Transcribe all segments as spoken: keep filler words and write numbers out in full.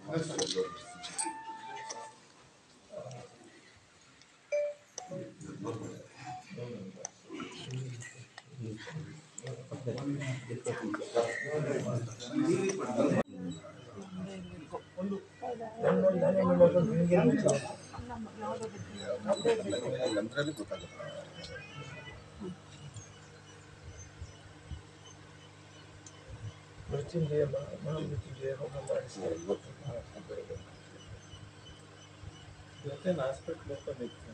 ಮೃತ್ಯುಂಜಯ ಮಹಾಮೃತ್ಯುಂಜಯ ಹೋಮ ಮಾಡಿಸ್ತಾರೆ ಇವತ್ತೇನು ಹಾಸ್ಪಿಟ್ಲ್ ಓಪನ್ ಇತ್ತು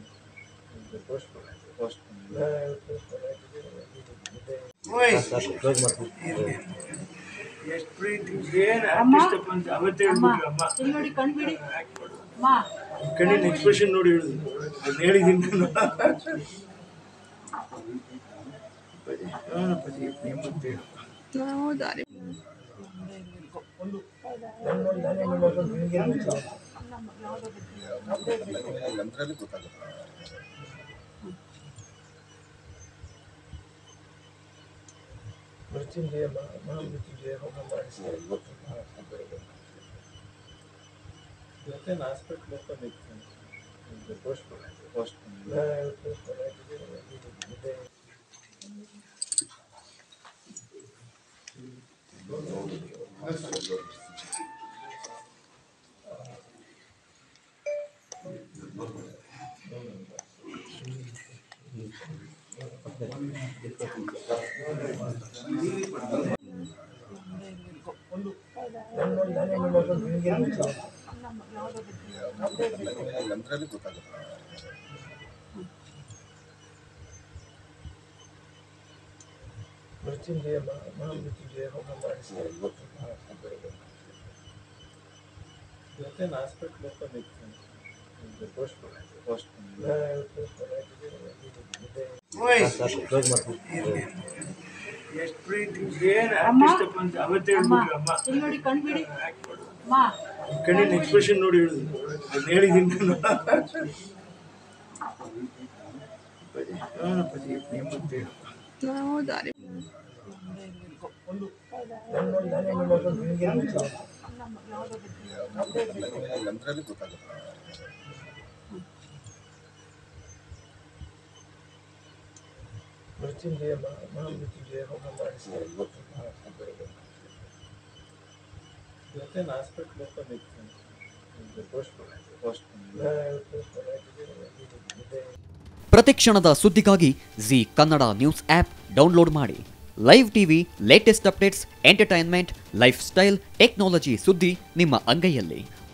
ಎಷ್ಟು ಪ್ರೀತಿ ಏನು ಆರ್ಟಿಸ್ಟ್ ಅಂತ ಅವತ್ತೇ ಹೇಳ್ಬಿಟ್ರು ಅಮ್ಮ ನೋಡಿ ಕಣ್ಬಿಡಿ ಕಣ್ಣಿನ ಎಕ್ಸ್ಪ್ರೆಷನ್ ನೋಡಿ ಹೇಳಿದ್ರು ನಾನು ಹೇಳಿದ್ದೀನಿ ನಾನು ಪತಿ ಎಂಬತ್ತೇಳು ಮೃತ್ಯುಂಜಯ ಮಹಾಮೃತ್ಯುಂಜಯ ಹೋಮ ಮಾಡಿಸ್ತಾರೆ ಇವತ್ತೇನು ಹಾಸ್ಪಿಟ್ಲ್ ಓಪನ್ ಇತ್ತು ಮೃತ್ಯುಂಜಯ ಮಹಾಮೃತ್ಯುಂಜಯ ಹೋಮ ಮಾಡಿಸ್ತಾರೆ ಇವತ್ತೇನು ಹಾಸ್ಪಿಟ್ಲ್ ಓಪನ್ ಇತ್ತು ಎಷ್ಟು ಪ್ರೀತಿ ಏನು ಆರ್ಟಿಸ್ಟ್ ಅಂತ ಅವತ್ತೇ ಹೇಳ್ಬಿಟ್ರು ಅಮ್ಮ ನೋಡಿ ಕಣ್ಬಿಡಿ ಕಣ್ಣಿನ ಎಕ್ಸ್ಪ್ರೆಷನ್ ನೋಡಿ ಹೇಳಿದ್ರು ನಾನು ಹೇಳಿದ್ದೀನಿ ನಾನು ಪತಿ ಎಂಬತ್ತೇಳು ಮೃತ್ಯುಂಜಯ ಮಹಾಮೃತ್ಯುಂಜಯ ಹೋಮ ಮಾಡಿಸ್ತಾರೆ ಇವತ್ತೇನು ಹಾಸ್ಪಿಟ್ಲ್ ಓಪನ್ ಇತ್ತು ಪ್ರತಿಕ್ಷಣದ ಸುದ್ದಿಗಾಗಿ Zee Kannada news app download ಮಾಡಿ. Live TV, latest updates, entertainment, lifestyle, technology ಸುದ್ದಿ ನಿಮ್ಮ ಅಂಗೈಯಲ್ಲಿ.